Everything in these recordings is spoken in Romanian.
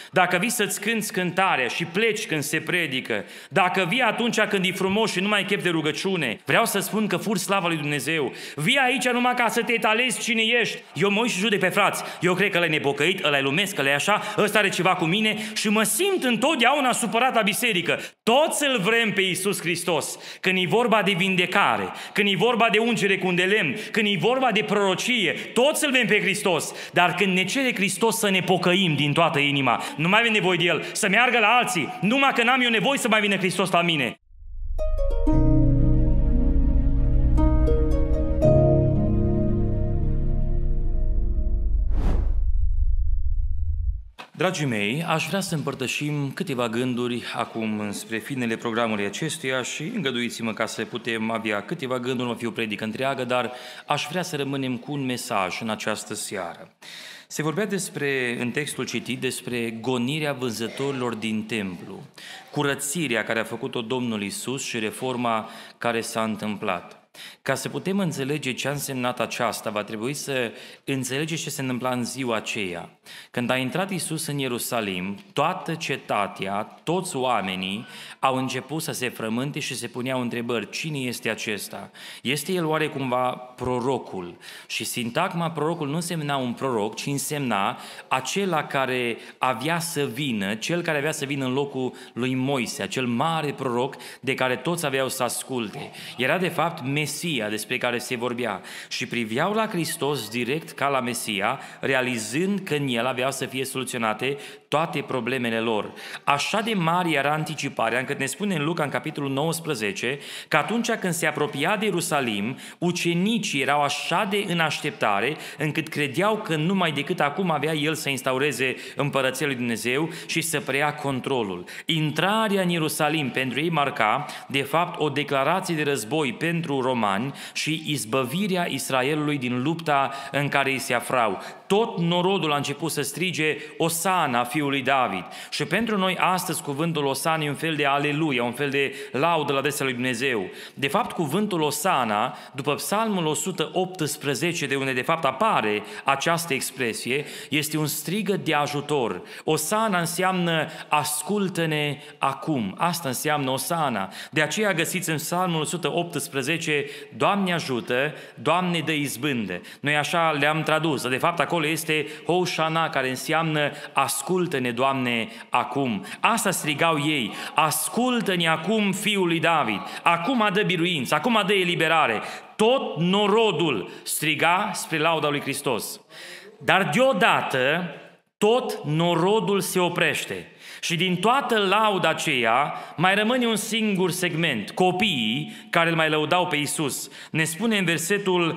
dacă vii să-ți cânți cântarea și pleci când se predică, dacă vii atunci când e frumos și nu mai ai chef de rugăciune, vreau să spun că furi slava lui Dumnezeu. Vii aici numai ca să te etalezi cine ești. Eu mă uit și judec pe frați. Eu cred că ăla e nepocăit, ăla e lumesc, ăla e așa, ăsta are ceva cu mine și mă simt întotdeauna supărat la biserică. Toți îl vrem pe Iisus Hristos. Când e vorba de vindecare, când e vorba de ungere cu un de lemn, când e vorba de prorocie, toți îl vrem pe Hristos. Dar când ne cere Hristos să ne pocăim din toată inima, nu mai avem nevoie de El, să meargă la alții, numai că n-am eu nevoie să mai vină Hristos la mine. Dragii mei, aș vrea să împărtășim câteva gânduri acum spre finele programului acestuia și îngăduiți-mă ca să putem avea câteva gânduri, nu va fi o predică întreagă, dar aș vrea să rămânem cu un mesaj în această seară. Se vorbea în textul citit despre gonirea vânzătorilor din templu, curățirea care a făcut-o Domnul Iisus și reforma care s-a întâmplat. Ca să putem înțelege ce a însemnat aceasta, va trebui să înțelegeți ce se întâmpla în ziua aceea. Când a intrat Iisus în Ierusalim, toată cetatea, toți oamenii au început să se frământe și se puneau întrebări. Cine este acesta? Este el oare cumva prorocul? Și sintagma prorocul nu însemna un proroc, ci însemna acela care avea să vină, cel care avea să vină în locul lui Moise, acel mare proroc de care toți aveau să asculte. Era de fapt Mesia despre care se vorbea și priveau la Hristos direct ca la Mesia, realizând că în El aveau să fie soluționate toate problemele lor. Așa de mare era anticiparea, încât ne spune în Luca, în capitolul 19, că atunci când se apropia de Ierusalim, ucenicii erau așa de în așteptare, încât credeau că numai decât acum avea El să instaureze împărăția lui Dumnezeu și să preia controlul. Intrarea în Ierusalim pentru ei marca, de fapt, o declarație de război pentru romani și izbăvirea Israelului din lupta în care ei se aflau. Tot norodul a început să strige Osana fiului David. Și pentru noi astăzi cuvântul Osana e un fel de aleluia, un fel de laudă la adresa lui Dumnezeu. De fapt, cuvântul Osana, după Psalmul 118, de unde de fapt apare această expresie, este un strigăt de ajutor. Osana înseamnă ascultă-ne acum. Asta înseamnă Osana. De aceea găsiți în Psalmul 118, Doamne ajută, Doamne dă izbândă. Noi așa le-am tradus. De fapt, acolo este Hoshana, care înseamnă ascultă-ne, Doamne, acum. Asta strigau ei. Ascultă-ne acum, Fiul lui David. Acum dă biruință, acum dă eliberare. Tot norodul striga spre lauda lui Hristos. Dar deodată tot norodul se oprește. Și din toată lauda aceea mai rămâne un singur segment, copiii care îl mai lăudau pe Iisus. Ne spune în versetul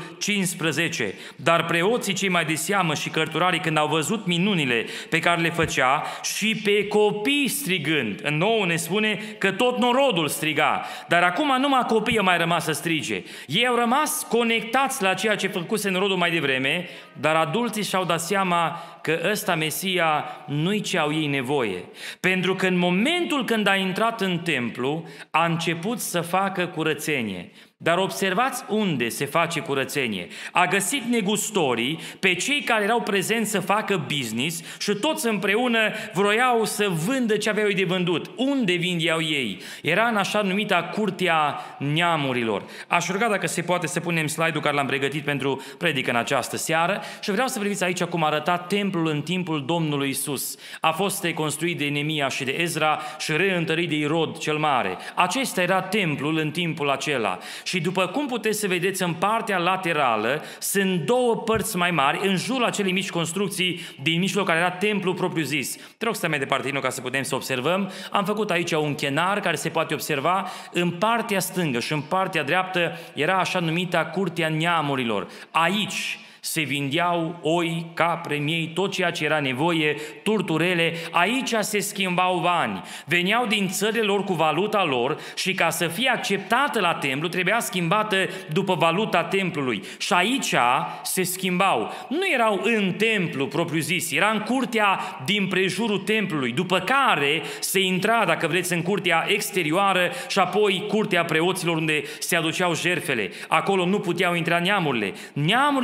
15, dar preoții cei mai de seamă și cărturarii, când au văzut minunile pe care le făcea și pe copii strigând, în nou ne spune că tot norodul striga, dar acum numai copiii au mai rămas să strige. Ei au rămas conectați la ceea ce făcuse norodul mai devreme, dar adulții și-au dat seama că ăsta Mesia nu-i ce au ei nevoie. Pentru că în momentul când a intrat în templu, a început să facă curățenie. Dar observați unde se face curățenie. A găsit negustorii, pe cei care erau prezenți să facă business și toți împreună vroiau să vândă ce aveau de vândut. Unde vindeau ei? Era în așa numita curtea neamurilor. Aș ruga dacă se poate să punem slide-ul care l-am pregătit pentru predică în această seară și vreau să priviți aici cum arăta templul în timpul Domnului Isus. A fost reconstruit de Neemia și de Ezra și reîntărit de Irod cel Mare. Acesta era templul în timpul acela. Și după cum puteți să vedeți, în partea laterală sunt două părți mai mari în jurul acelei mici construcții din mijloc care era templul propriu-zis. Te rog să stai mai departe, ca să putem să observăm. Am făcut aici un chenar care se poate observa. În partea stângă și în partea dreaptă era așa numita curtea neamurilor. Aici se vindeau oi, capre, miei, tot ceea ce era nevoie, turturele, aici se schimbau bani. Veneau din țările lor cu valuta lor și ca să fie acceptată la templu trebuia schimbată după valuta templului. Și aici se schimbau. Nu erau în templu propriu-zis, era în curtea din prejurul templului, după care se intra, dacă vreți, în curtea exterioară și apoi curtea preoților unde se aduceau jertfele. Acolo nu puteau intra neamurile. Neamurile numai aici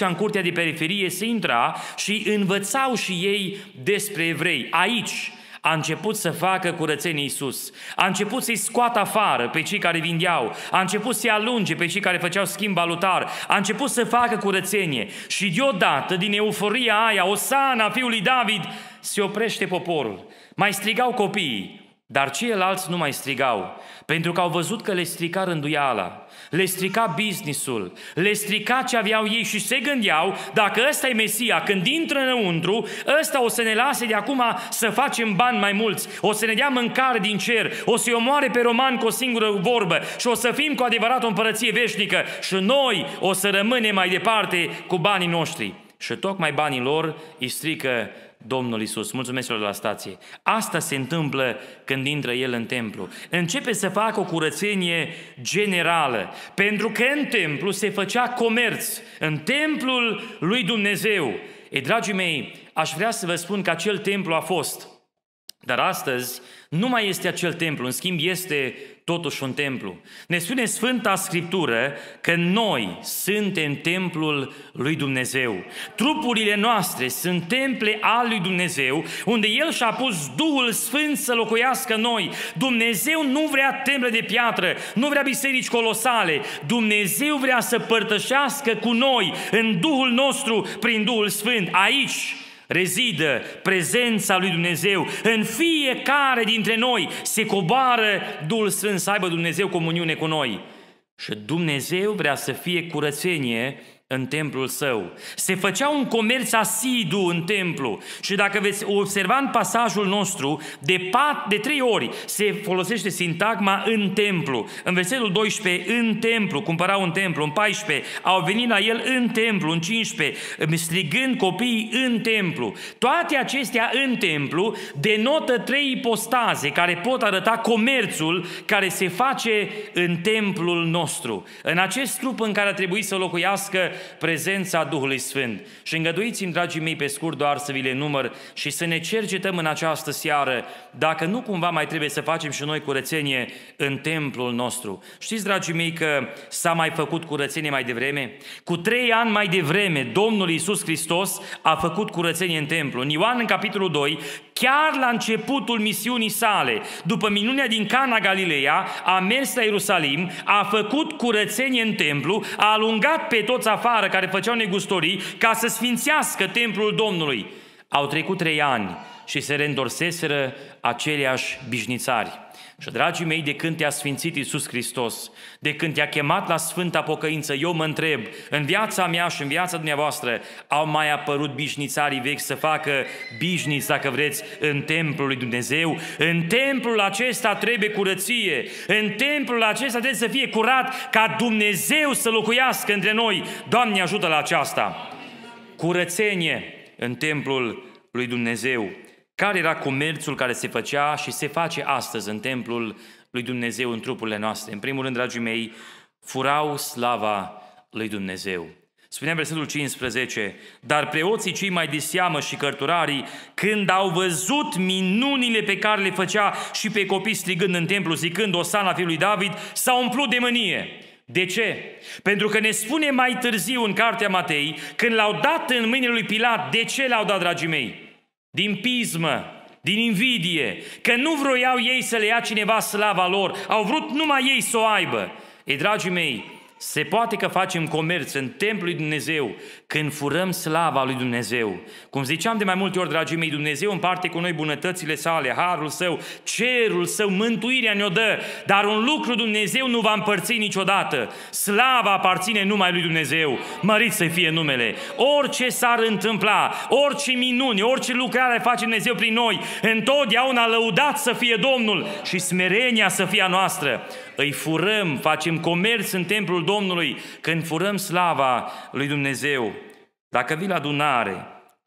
ducea în curtea de periferie, se intra și învățau și ei despre evrei. Aici a început să facă curățenie Iisus. A început să-i scoată afară pe cei care vindeau. A început să-i alunge pe cei care făceau schimb valutar. A început să facă curățenie. Și deodată, din euforia aia, Osana, fiul lui David, se oprește poporul. Mai strigau copiii, dar ceilalți nu mai strigau, pentru că au văzut că le strica rânduiala, le strica business-ul, le strica ce aveau ei și se gândeau, dacă ăsta e Mesia, când intră înăuntru, ăsta o să ne lase de acum să facem bani mai mulți, o să ne dea mâncare din cer, o să-i omoare pe romani cu o singură vorbă și o să fim cu adevărat o împărăție veșnică și noi o să rămânem mai departe cu banii noștri. Și tocmai banii lor îi strică Domnul Iisus. Mulțumesc celor de la stație. Asta se întâmplă când intră El în templu. Începe să facă o curățenie generală, pentru că în templu se făcea comerț, în templul lui Dumnezeu. Ei, dragii mei, aș vrea să vă spun că acel templu a fost, dar astăzi nu mai este acel templu, în schimb este totuși un templu. Ne spune Sfânta Scriptură că noi suntem templul lui Dumnezeu. Trupurile noastre sunt temple al lui Dumnezeu, unde El și-a pus Duhul Sfânt să locuiască noi. Dumnezeu nu vrea temple de piatră, nu vrea biserici colosale. Dumnezeu vrea să părtășească cu noi în Duhul nostru prin Duhul Sfânt. Aici rezidă prezența lui Dumnezeu. În fiecare dintre noi se coboară Duhul Sfânt să aibă Dumnezeu comuniune cu noi. Și Dumnezeu vrea să fie curățenie în templul său. Se făcea un comerț asidu în templu și dacă veți observa în pasajul nostru, de 3 ori se folosește sintagma în templu. În versetul 12, în templu, cumpărau un templu, în 14, au venit la el în templu, în 15, strigând copiii în templu. Toate acestea în templu denotă 3 ipostaze care pot arăta comerțul care se face în templul nostru. În acest trup în care a trebuit să locuiască prezența Duhului Sfânt. Și îngăduiți-mi, dragii mei, pe scurt doar să vi le număr și să ne cercetăm în această seară dacă nu cumva mai trebuie să facem și noi curățenie în templul nostru. Știți, dragii mei, că s-a mai făcut curățenie mai devreme? Cu 3 ani mai devreme, Domnul Iisus Hristos a făcut curățenie în templu. În Ioan, în capitolul 2, chiar la începutul misiunii sale, după minunea din Cana Galileea, a mers la Ierusalim, a făcut curățenie în templu, a alungat pe toți afară care făceau negustorii ca să sfințească templul Domnului. Au trecut 3 ani și se reîntorseseră aceleași bișnițari. Și, dragii mei, de când te-a sfințit Iisus Hristos, de când te-a chemat la sfânta pocăință, eu mă întreb, în viața mea și în viața dumneavoastră, au mai apărut bișnițarii vechi să facă bișniți, dacă vreți, în templul lui Dumnezeu? În templul acesta trebuie curăție, în templul acesta trebuie să fie curat ca Dumnezeu să locuiască între noi. Doamne, ajută la aceasta! Curățenie în templul lui Dumnezeu. Care era comerțul care se făcea și se face astăzi în templul lui Dumnezeu, în trupurile noastre? În primul rând, dragii mei, furau slava lui Dumnezeu. Spunea versetul 15, dar preoții cei mai de seamă și cărturarii, când au văzut minunile pe care le făcea și pe copii strigând în templu, zicând Osana fiului David, s-au umplut de mânie. De ce? Pentru că ne spune mai târziu în cartea Matei, când l-au dat în mâinile lui Pilat, de ce l-au dat, dragii mei? Din pismă, din invidie, că nu vroiau ei să le ia cineva slava lor, au vrut numai ei să o aibă. Ei, dragii mei, se poate că facem comerț în templul lui Dumnezeu când furăm slava lui Dumnezeu. Cum ziceam de mai multe ori, dragii mei, Dumnezeu împarte cu noi bunătățile sale, harul său, cerul său, mântuirea ne-o dă, dar un lucru Dumnezeu nu va împărți niciodată. Slava aparține numai lui Dumnezeu, mărit să fie numele. Orice s-ar întâmpla, orice minuni, orice lucrare face Dumnezeu prin noi, întotdeauna lăudat să fie Domnul și smerenia să fie a noastră. Îi furăm, facem comerț în templul Domnului când furăm slava lui Dumnezeu. Dacă vii la adunare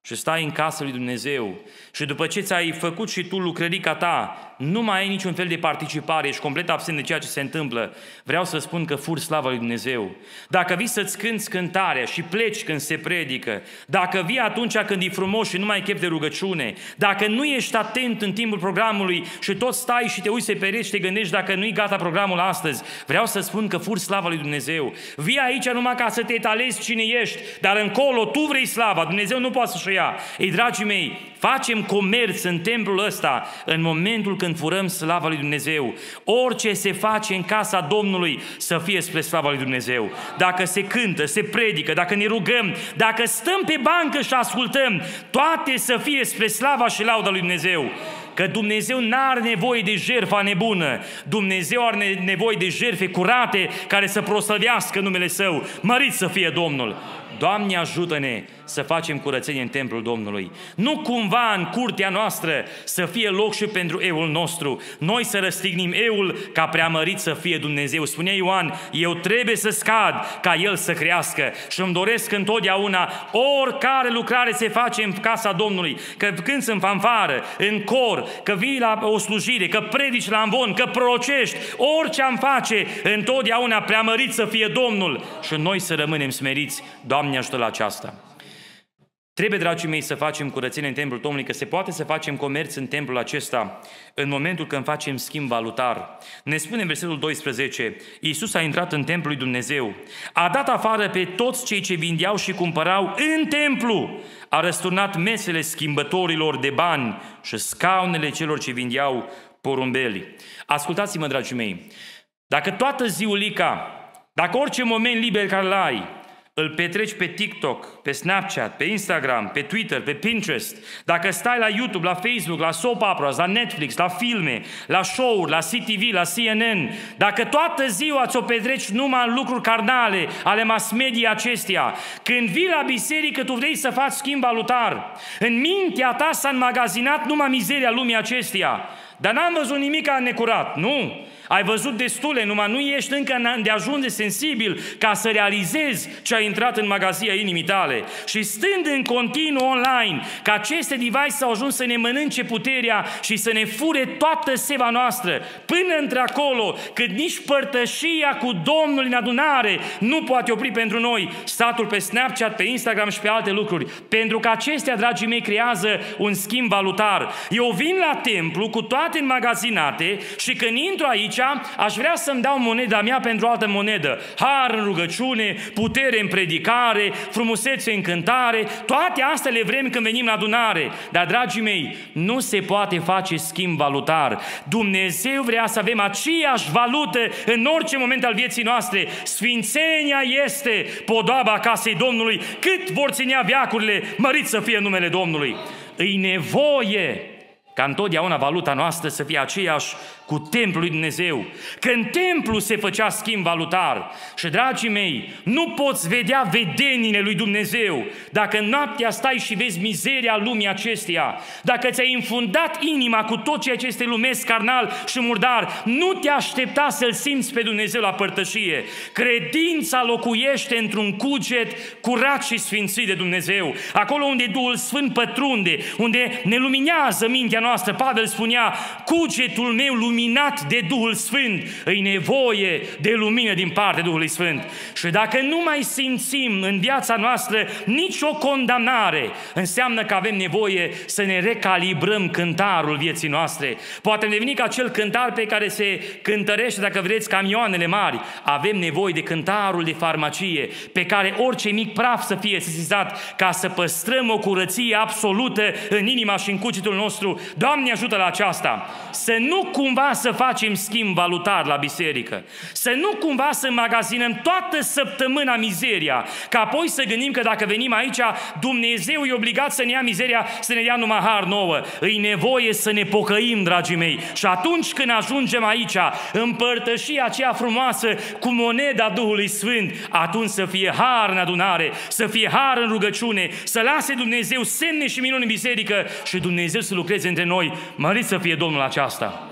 și stai în casa lui Dumnezeu și după ce ți-ai făcut și tu lucrărica ta, nu mai ai niciun fel de participare, ești complet absent de ceea ce se întâmplă, vreau să spun că furi slava lui Dumnezeu. Dacă vii să-ți cânți cântarea și pleci când se predică, dacă vii atunci când e frumos și nu mai ai chef de rugăciune, dacă nu ești atent în timpul programului și tot stai și te uiți pe pereți și te gândești dacă nu-i gata programul astăzi, vreau să spun că furi slava lui Dumnezeu. Vii aici numai ca să te etalezi cine ești, dar încolo tu vrei slava, Dumnezeu nu poate să-și o ia. Ei, dragii mei, facem comerț în templul ăsta în momentul când furăm slava lui Dumnezeu. Orice se face în casa Domnului să fie spre slava lui Dumnezeu. Dacă se cântă, se predică, dacă ne rugăm, dacă stăm pe bancă și ascultăm, toate să fie spre slava și lauda lui Dumnezeu. Că Dumnezeu n-are nevoie de jertfa nebună. Dumnezeu are nevoie de jertfe curate care să proslăvească numele Său. Mărit să fie Domnul! Doamne, ajută-ne să facem curățenie în templul Domnului. Nu cumva în curtea noastră să fie loc și pentru eul nostru. Noi să răstignim eul ca preamărit să fie Dumnezeu. Spunea Ioan, eu trebuie să scad ca El să crească. Și îmi doresc întotdeauna oricare lucrare se face în casa Domnului, că cânți în fanfară, în cor, că vii la o slujire, că predici la amvon, că prorocești, orice am face, întotdeauna preamărit să fie Domnul și noi să rămânem smeriți. Doamne, ajută la aceasta. Trebuie, dragii mei, să facem curățenie în templul Domnului, că se poate să facem comerț în templul acesta în momentul când facem schimb valutar. Ne spune în versetul 12, Iisus a intrat în templul lui Dumnezeu, a dat afară pe toți cei ce vindeau și cumpărau în templu, a răsturnat mesele schimbătorilor de bani și scaunele celor ce vindeau porumbeli. Ascultați-mă, dragii mei, dacă toată ziulica, dacă orice moment liber care l-ai, îl petreci pe TikTok, pe Snapchat, pe Instagram, pe Twitter, pe Pinterest, dacă stai la YouTube, la Facebook, la soap operas, la Netflix, la filme, la show-uri, la CTV, la CNN, dacă toată ziua ți-o petreci numai în lucruri carnale ale mass media acestea, când vii la biserică tu vrei să faci schimb valutar, în mintea ta s-a înmagazinat numai mizeria lumii acesteia, dar n-am văzut nimic necurat, nu? Ai văzut destule, numai nu ești încă îndeajuns de sensibil ca să realizezi ce a intrat în magazia inimii tale. Și stând în continuu online, că aceste device au ajuns să ne mănânce puterea și să ne fure toată seva noastră, până într-acolo, cât nici părtășia cu Domnul în adunare nu poate opri pentru noi statul pe Snapchat, pe Instagram și pe alte lucruri. Pentru că acestea, dragii mei, creează un schimb valutar. Eu vin la templu cu toate înmagazinate și când intru aici, aș vrea să-mi dau moneda mea pentru o altă monedă. Har în rugăciune, putere în predicare, frumusețe în cântare, toate astea le vrem când venim la adunare. Dar, dragii mei, nu se poate face schimb valutar. Dumnezeu vrea să avem aceeași valută în orice moment al vieții noastre. Sfințenia este podoaba casei Domnului. Cât vor ținea veacurile, mărit să fie numele Domnului. Îi nevoie ca întotdeauna valuta noastră să fie aceeași cu templul lui Dumnezeu. Că în templu se făcea schimb valutar. Și, dragii mei, nu poți vedea vedenile lui Dumnezeu dacă noaptea stai și vezi mizeria lumii acesteia. Dacă ți-ai înfundat inima cu tot ceea ce este lumesc, carnal și murdar, nu te aștepta să-L simți pe Dumnezeu la părtășie. Credința locuiește într-un cuget curat și sfințit de Dumnezeu. Acolo unde Duhul Sfânt pătrunde, unde ne luminează mintea noastră. Pavel spunea, cugetul meu luminat de Duhul Sfânt, îi nevoie de lumină din partea Duhului Sfânt. Și dacă nu mai simțim în viața noastră nicio condamnare, înseamnă că avem nevoie să ne recalibrăm cântarul vieții noastre. Poate deveni ca acel cântar pe care se cântărește, dacă vreți, camioanele mari. Avem nevoie de cântarul de farmacie, pe care orice mic praf să fie sesizat, ca să păstrăm o curăție absolută în inima și în cugetul nostru. Doamne, ajută la aceasta! Să nu cumva să facem schimb valutar la biserică, să nu cumva să magazinăm toată săptămâna mizeria, ca apoi să gândim că dacă venim aici, Dumnezeu e obligat să ne ia mizeria, să ne dea numai har nouă. Îi nevoie să ne pocăim, dragii mei. Și atunci când ajungem aici, împărtășia aceea frumoasă cu moneda Duhului Sfânt, atunci să fie har în adunare, să fie har în rugăciune, să lase Dumnezeu semne și minuni în biserică și Dumnezeu să lucreze între noi. Mărit să fie Domnul aceasta!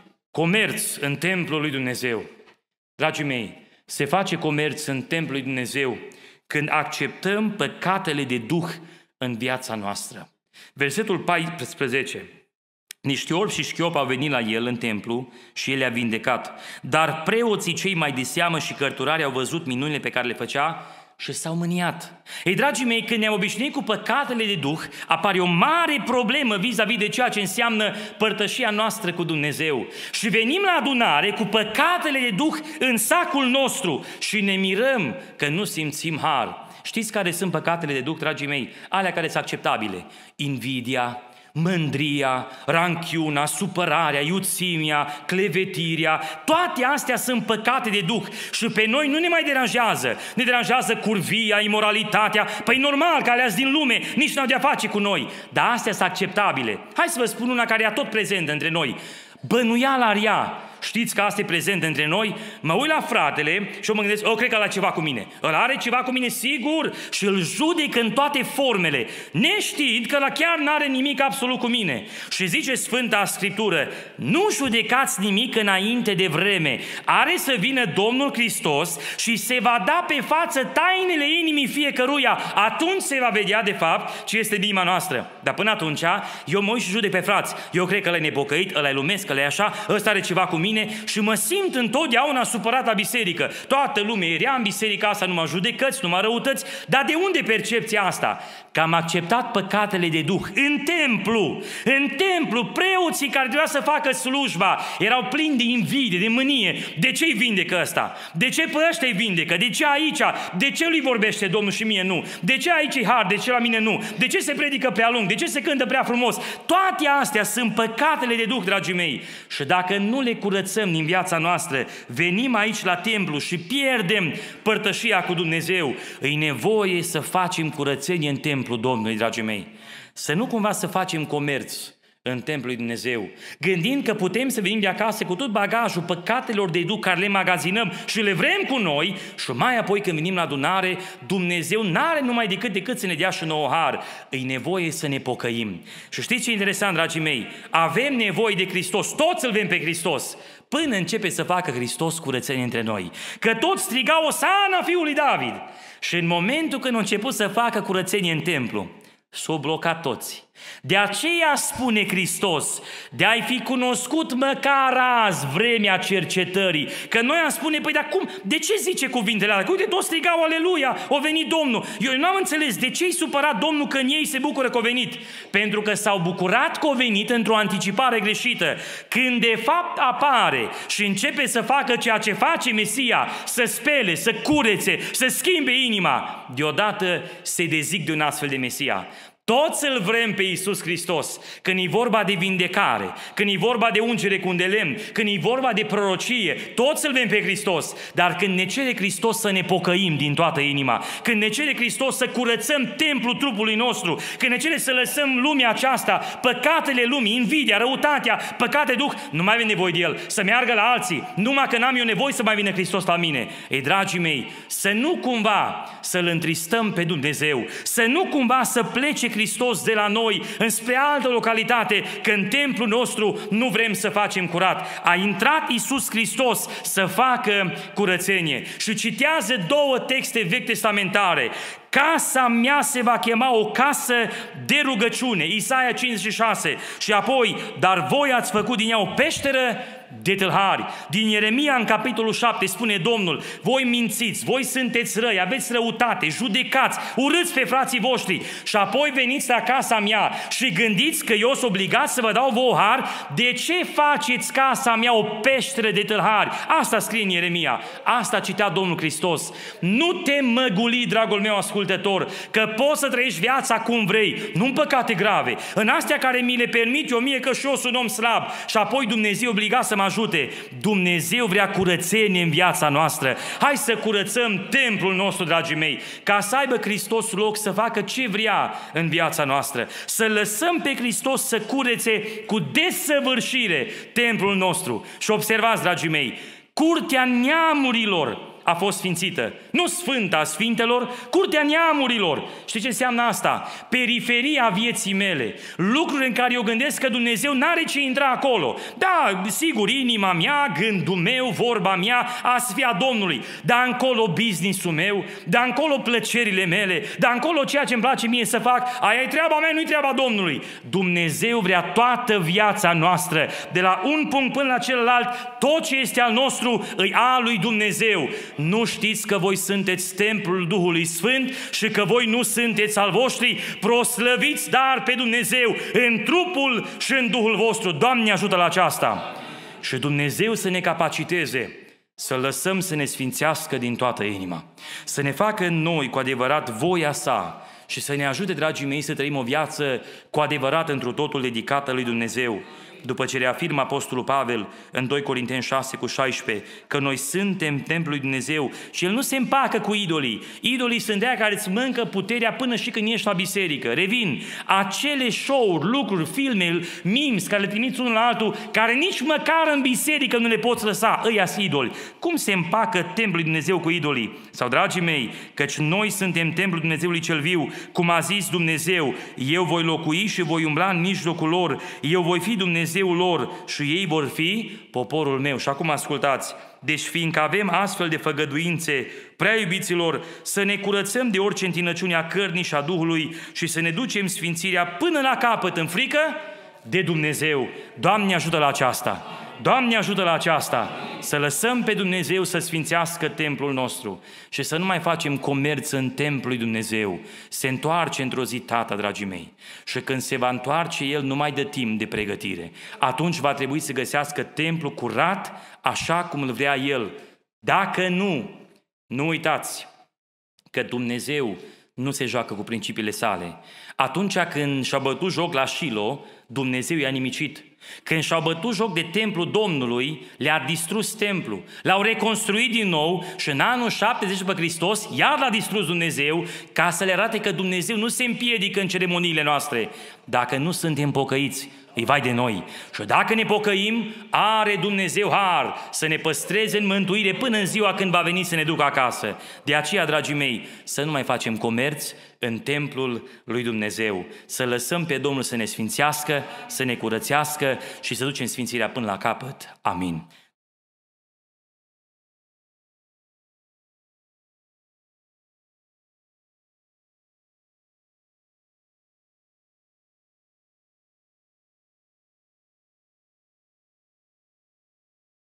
Comerț în templul lui Dumnezeu. Dragii mei, se face comerț în templul lui Dumnezeu când acceptăm păcatele de duh în viața noastră. Versetul 14. Niște orbi și șchiopi au venit la el în templu și el i-a vindecat. Dar preoții cei mai de seamă și cărturari au văzut minunile pe care le făcea și s-au mâniat. Ei, dragii mei, când ne-am obișnuit cu păcatele de duh, apare o mare problemă vis-a-vis de ceea ce înseamnă părtășia noastră cu Dumnezeu. Și venim la adunare cu păcatele de duh în sacul nostru și ne mirăm că nu simțim har. Știți care sunt păcatele de duh, dragii mei? Alea care sunt acceptabile. Invidia, mândria, ranchiuna, supărarea, iuțimia, clevetirea, toate astea sunt păcate de duh și pe noi nu ne mai deranjează. Ne deranjează curvia, imoralitatea, păi normal că alea din lume, nici n-au de-a face cu noi, dar astea sunt acceptabile. Hai să vă spun una care e tot prezentă între noi. Bănuiala rea. Știți că asta e prezent între noi? Mă uit la fratele și eu mă gândesc, cred că ăla ceva cu mine. Ăla are ceva cu mine, sigur, și îl judec în toate formele, neștiind că ăla chiar n-are nimic absolut cu mine. Și zice Sfânta Scriptură, nu judecați nimic înainte de vreme. Are să vină Domnul Hristos și se va da pe față tainele inimii fiecăruia. Atunci se va vedea de fapt ce este în inima noastră. Dar până atunci, eu mă uit și judec pe frați. Eu cred că ăla e nepocăit, ăla e lumesc, ăla e așa, ăsta are ceva cu mine și mă simt întotdeauna supărat la biserică. Toată lumea era în biserica asta, numai judecăți, numai răutăți. Dar de unde percepția asta? Că am acceptat păcatele de duh în templu. În templu, preoții care trebuia să facă slujba erau plini de invidie, de mânie. De ce îi vindecă ăsta? De ce pe ăștia îi vindecă? De ce aici? De ce lui vorbește Domnul și mie nu? De ce aici e har? De ce la mine nu? De ce se predică prea lung? De ce se cântă prea frumos? Toate astea sunt păcatele de duh, dragii mei. Și dacă nu le curățăm din viața noastră, venim aici la templu și pierdem părtășia cu Dumnezeu. E nevoie să facem curățenie în templu Domnului, dragii mei. Să nu cumva să facem comerț în templul lui Dumnezeu, gândind că putem să venim de acasă cu tot bagajul păcatelor de duh care le magazinăm și le vrem cu noi și mai apoi când venim la adunare, Dumnezeu n-are numai decât să ne dea și nouă har. E nevoie să ne pocăim. Și știți ce e interesant, dragii mei? Avem nevoie de Hristos, toți îl vrem pe Hristos, până începe să facă Hristos curățenie între noi. Că toți strigau Osana fiului David. Și în momentul când a început să facă curățenie în templu, s-au blocat toți. De aceea spune Hristos, de a-i fi cunoscut măcar azi vremea cercetării. Că noi am spune, păi dar cum? De ce zice cuvintele alea? Că uite, toți strigau aleluia, a venit Domnul. Eu nu am înțeles, de ce-i supărat Domnul că în ei se bucură că a venit? Pentru că s-au bucurat că a venit într-o anticipare greșită. Când de fapt apare și începe să facă ceea ce face Mesia, să spele, să curețe, să schimbe inima, deodată se dezic de un astfel de Mesia. Toți îl vrem pe Iisus Hristos, când e vorba de vindecare, când e vorba de ungere cu un de lemn, când e vorba de prorocie, toți îl vrem pe Hristos, dar când ne cere Hristos să ne pocăim din toată inima, când ne cere Hristos să curățăm templul trupului nostru, când ne cere să lăsăm lumea aceasta, păcatele lumii, invidia, răutatea, păcate duh, nu mai avem nevoie de El, să meargă la alții, numai că n-am eu nevoie să mai vină Hristos la mine. Ei, dragii mei, să nu cumva să-L întristăm pe Dumnezeu, să nu cumva să plece Hristos de la noi înspre altă localitate, că în templul nostru nu vrem să facem curat. A intrat Iisus Hristos să facă curățenie. Și citează două texte vechi testamentare. Casa mea se va chema o casă de rugăciune, Isaia 56, și apoi, dar voi ați făcut din ea o peșteră de tâlhari. Din Ieremia în capitolul 7 spune Domnul, voi mințiți, voi sunteți răi, aveți răutate, judecați, urâți pe frații voștri și apoi veniți la casa mea și gândiți că eu sunt obligat să vă dau vouă har. De ce faceți casa mea o peșteră de tâlhari? Asta scrie în Ieremia, asta citea Domnul Hristos. Nu te măguli, dragul meu ascultător, că poți să trăiești viața cum vrei, nu în păcate grave, în astea care mi le permit eu mie că și eu sunt om slab și apoi Dumnezeu obligat să mă ajute. Dumnezeu vrea curățenie în viața noastră. Hai să curățăm templul nostru, dragii mei, ca să aibă Hristos loc să facă ce vrea în viața noastră. Să lăsăm pe Hristos să curețe cu desăvârșire templul nostru. Și observați, dragii mei, curtea neamurilor a fost sfințită. Nu Sfânta Sfintelor, curtea neamurilor. Știi ce înseamnă asta? Periferia vieții mele. Lucruri în care eu gândesc că Dumnezeu n-are ce intra acolo. Da, sigur, inima mea, gândul meu, vorba mea, a să fie a Domnului. Dar încolo business-ul meu, dar încolo plăcerile mele, dar încolo ceea ce îmi place mie să fac, aia e treaba mea, nu-i treaba Domnului. Dumnezeu vrea toată viața noastră, de la un punct până la celălalt, tot ce este al nostru îi a lui Dumnezeu. Nu știți că voi sunteți templul Duhului Sfânt și că voi nu sunteți al voștri? Proslăviți dar pe Dumnezeu în trupul și în Duhul vostru. Doamne, ajută la aceasta! Și Dumnezeu să ne capaciteze să lăsăm să ne sfințească din toată inima, să ne facă în noi cu adevărat voia sa și să ne ajute, dragii mei, să trăim o viață cu adevărat întru totul dedicată lui Dumnezeu. După ce reafirmă Apostolul Pavel în 2 Corinteni 6:16 că noi suntem templul lui Dumnezeu și el nu se împacă cu idolii. Idolii sunt aia care îți mâncă puterea până și când ești la biserică. Revin, acele show-uri, lucruri, filme, memes care le trimiți unul la altul, care nici măcar în biserică nu le poți lăsa, ăia-s idoli. Cum se împacă templul lui Dumnezeu cu idolii? Sau, dragii mei, căci noi suntem templul Dumnezeului cel viu, cum a zis Dumnezeu, eu voi locui și voi umbla în mijlocul lor, eu voi fi Dumnezeul lor și ei vor fi poporul meu. Și acum ascultați, deci fiindcă avem astfel de făgăduințe, prea iubiților, să ne curățăm de orice întinăciune a cărnii și a Duhului și să ne ducem sfințirea până la capăt în frică de Dumnezeu. Doamne, ajută la aceasta! Doamne, ajută la aceasta, să lăsăm pe Dumnezeu să sfințească templul nostru și să nu mai facem comerț în templul lui Dumnezeu. Se întoarce într-o zi Tata, dragii mei, și când se va întoarce El, nu mai dă timp de pregătire. Atunci va trebui să găsească templul curat, așa cum îl vrea El. Dacă nu uitați că Dumnezeu nu se joacă cu principiile sale. Atunci când și-a bătut joc la Shilo, Dumnezeu i-a nimicit. Când și-au bătut joc de templul Domnului, le-a distrus templul. L-au reconstruit din nou și în anul 70 după Hristos, iar l-a distrus Dumnezeu, ca să le arate că Dumnezeu nu se împiedică în ceremoniile noastre. Dacă nu suntem pocăiți, îi vai de noi. Și dacă ne pocăim, are Dumnezeu har să ne păstreze în mântuire până în ziua când va veni să ne ducă acasă. De aceea, dragii mei, să nu mai facem comerț în templul lui Dumnezeu. Să lăsăm pe Domnul să ne sfințească, să ne curățească și să ducem sfințirea până la capăt. Amin.